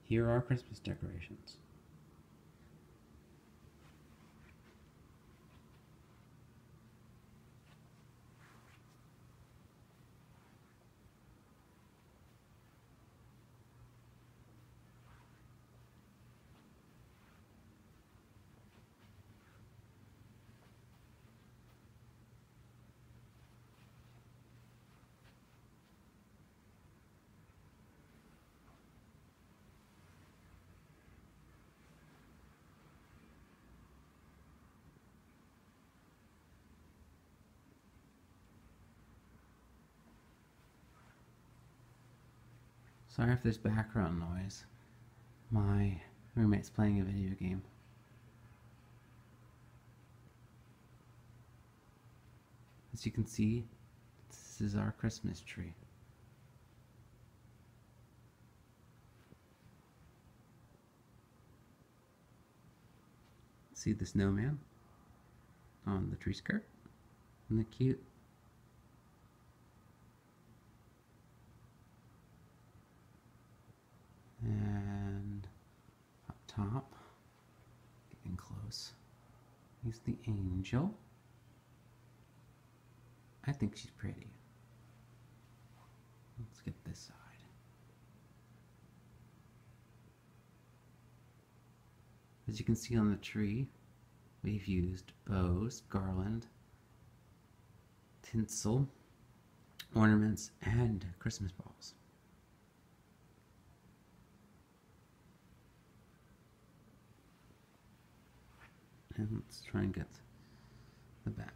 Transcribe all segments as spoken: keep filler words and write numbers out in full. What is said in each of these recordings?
Here are Christmas decorations. Sorry if there's background noise. My roommate's playing a video game. As you can see, this is our Christmas tree. See the snowman on the tree skirt? Isn't that cute? And up top, getting close, is the angel. I think she's pretty. Let's get this side. As you can see on the tree, we've used bows, garland, tinsel, ornaments, and Christmas balls. And let's try and get the back.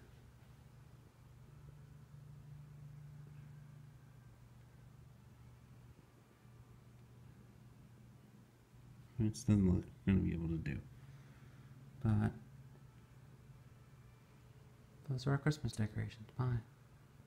It doesn't look going to be able to do. But those are our Christmas decorations. Bye.